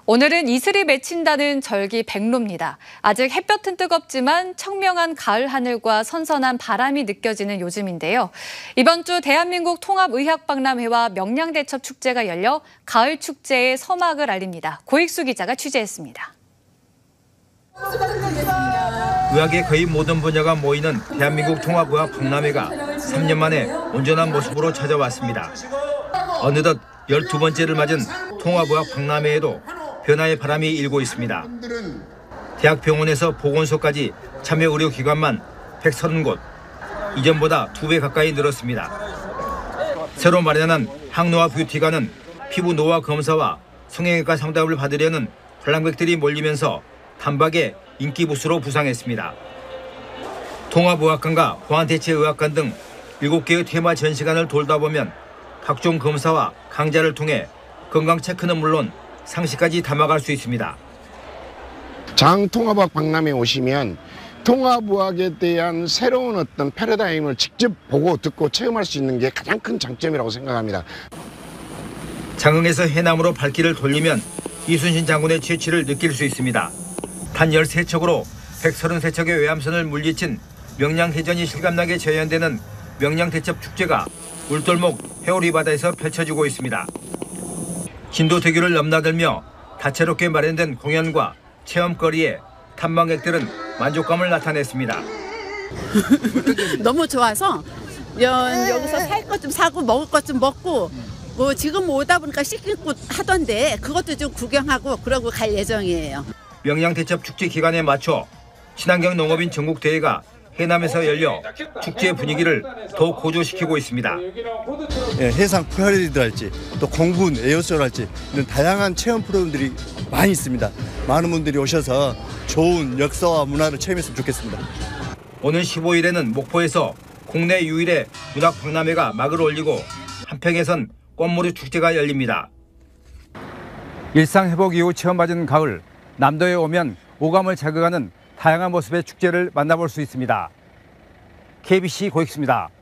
오늘은 이슬이 맺힌다는 절기 백로입니다. 아직 햇볕은 뜨겁지만 청명한 가을 하늘과 선선한 바람이 느껴지는 요즘인데요. 이번 주 대한민국 통합의학박람회와 명량대첩 축제가 열려 가을 축제의 서막을 알립니다. 고익수 기자가 취재했습니다. 의학의 거의 모든 분야가 모이는 대한민국 통합의학박람회가 3년 만에 온전한 모습으로 찾아왔습니다. 어느덧 12번째를 맞은 통합의학박람회에도 변화의 바람이 일고 있습니다. 대학병원에서 보건소까지 참여 의료기관만 130곳, 이전보다 2배 가까이 늘었습니다. 새로 마련한 항노화 뷰티관은 피부 노화 검사와 성형외과 상담을 받으려는 관람객들이 몰리면서 단박에 인기 부스로 부상했습니다. 통합의학관과 보안대체의학관 등 7개의 테마 전시관을 돌다 보면 각종 검사와 강좌를 통해 건강 체크는 물론 상식까지 담아갈 수 있습니다. 장통합의학 박람회에 오시면 통합의학에 대한 새로운 어떤 패러다임을 직접 보고 듣고 체험할 수 있는 게 가장 큰 장점이라고 생각합니다. 장흥에서 해남으로 발길을 돌리면 이순신 장군의 취치를 느낄 수 있습니다. 단 13척으로 133척의 외암선을 물리친 명량해전이 실감나게 재현되는 명량대첩 축제가 울돌목 회오리 바다에서 펼쳐지고 있습니다. 진도대교를 넘나들며 다채롭게 마련된 공연과 체험거리에 탐방객들은 만족감을 나타냈습니다. 너무 좋아서 여기서 살 것 좀 사고 먹을 것 좀 먹고 뭐 지금 오다 보니까 씻기고 하던데 그것도 좀 구경하고 그러고 갈 예정이에요. 명량대첩 축제 기간에 맞춰 친환경 농업인 전국대회가 해남에서 열려 축제 분위기를 더욱 고조시키고 있습니다. 해상 프라이드랄지 또 공군 에어쇼랄지 이런 다양한 체험 프로그램들이 많이 있습니다. 많은 분들이 오셔서 좋은 역사와 문화를 체험했으면 좋겠습니다. 오늘 15일에는 목포에서 국내 유일의 문학박람회가 막을 올리고 한평에선 꽃무렵 축제가 열립니다. 일상 회복 이후 체험받은 가을, 남도에 오면 오감을 자극하는 다양한 모습의 축제를 만나볼 수 있습니다. KBC 고익수입니다.